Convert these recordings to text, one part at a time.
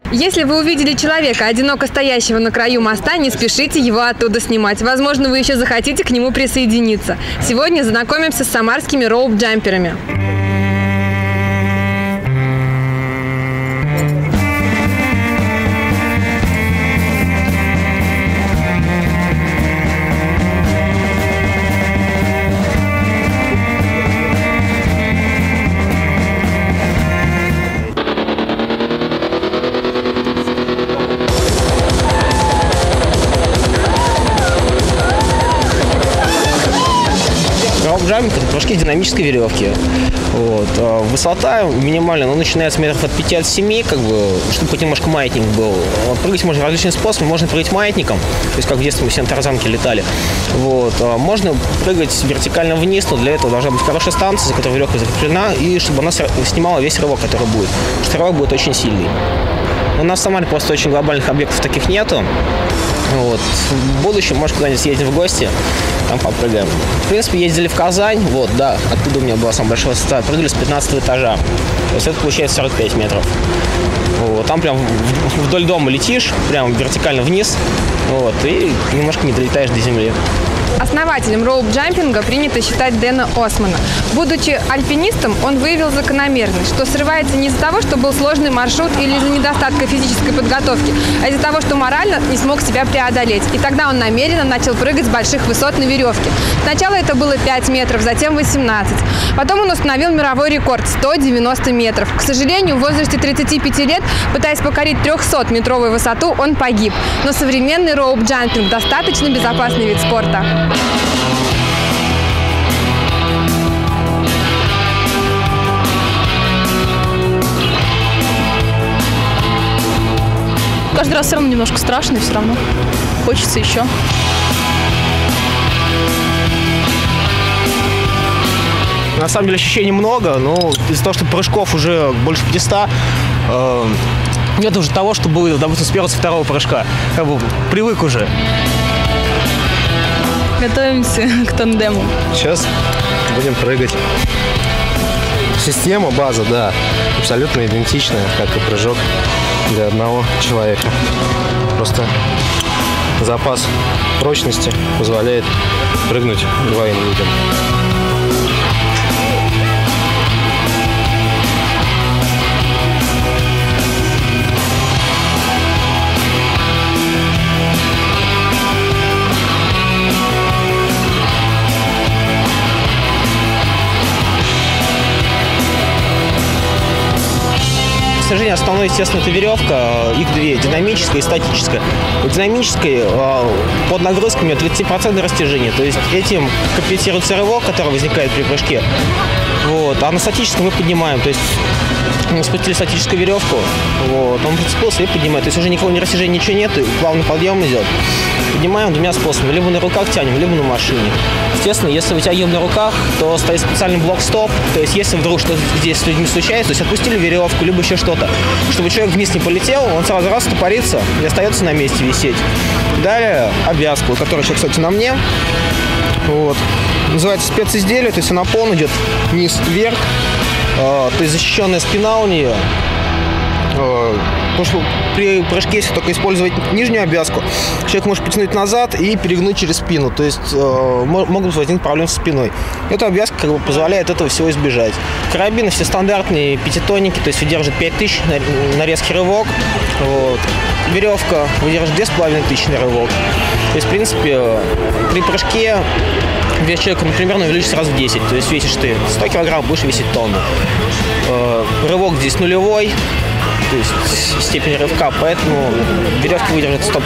Если вы увидели человека, одиноко стоящего на краю моста, не спешите его оттуда снимать. Возможно, вы еще захотите к нему присоединиться. Сегодня знакомимся с самарскими роуп-джамперами. Роуп-джампинг – это прыжки с динамической веревки. Вот. Высота минимальная, начинается метров от 5 от 7, чтобы хоть немножко маятник был. Прыгать можно различными способами. Можно прыгать маятником, то есть как в детстве мы все на тарзанке летали. Вот. Можно прыгать вертикально вниз, но для этого должна быть хорошая станция, за которой веревка закреплена, и чтобы она снимала весь рывок, который будет. Потому что рывок будет очень сильный. У нас в Самаре просто очень глобальных объектов таких нету. Вот. В будущем, может, куда-нибудь съездим в гости, там попрыгаем. В принципе, ездили в Казань, вот, да, оттуда у меня была самая большая высота. Прыгали с 15 этажа, то есть это получается 45 метров. Вот. Там прям вдоль дома летишь, прям вертикально вниз, вот, и немножко не долетаешь до земли. Основателем роуп-джампинга принято считать Дэна Османа. Будучи альпинистом, он выявил закономерность, что срывается не из-за того, что был сложный маршрут или из-за недостатка физической подготовки, а из-за того, что морально не смог себя преодолеть. И тогда он намеренно начал прыгать с больших высот на веревке. Сначала это было 5 метров, затем 18. Потом он установил мировой рекорд – 190 метров. К сожалению, в возрасте 35 лет, пытаясь покорить 300-метровую высоту, он погиб. Но современный роуп-джампинг – достаточно безопасный вид спорта. Каждый раз все равно немножко страшно, и все равно хочется еще. На самом деле ощущений много, но из-за того, что прыжков уже больше 500, нет уже того, что было, допустим, с первого, со второго прыжка. Привык уже. Готовимся к тандему. Сейчас будем прыгать. Система, база, да, абсолютно идентичная, как и прыжок для одного человека. Просто запас прочности позволяет прыгнуть двоим людям. К сожалению, основной, естественно, это веревка. Их две, динамическая и статическая. У динамической под нагрузками 30% растяжения. То есть этим компенсируется рывок, который возникает при прыжке. Вот. А на статическом мы поднимаем. То есть мы спустили статическую веревку, вот, он прицепился и поднимает. То есть уже никакого растяжения ничего нет, плавный подъем идет. Поднимаем двумя способами. Либо на руках тянем, либо на машине. Естественно, если вытягиваем на руках, то стоит специальный блок-стоп. То есть если вдруг что-то здесь с людьми случается, то есть отпустили веревку, либо еще что-то, чтобы человек вниз не полетел, он сразу раз стопорится и остается на месте висеть. Далее обвязку, которая сейчас, кстати, на мне. Вот. Называется специзделие, то есть она пол идет вниз-вверх. То есть защищенная спина у нее. Потому что при прыжке, если только использовать нижнюю обвязку, человек может потянуть назад и перегнуть через спину. То есть могут возникнуть проблемы со спиной. Эта обвязка позволяет этого всего избежать. Карабины все стандартные, пятитонники, то есть выдержит 5000 на резкий рывок. Вот. Веревка выдержит 2500 на рывок. То есть, в принципе, при прыжке вес человека, например, увеличится раз в 10. То есть весишь ты 100 килограмм, будешь весить тонну. Рывок здесь нулевой. То есть степень рывка, поэтому веревка выдержит 100%.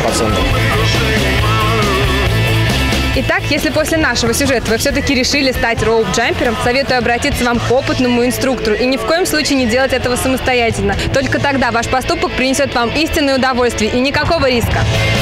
Итак, если после нашего сюжета вы все-таки решили стать роуп-джампером, советую обратиться вам к опытному инструктору и ни в коем случае не делать этого самостоятельно. Только тогда ваш поступок принесет вам истинное удовольствие и никакого риска.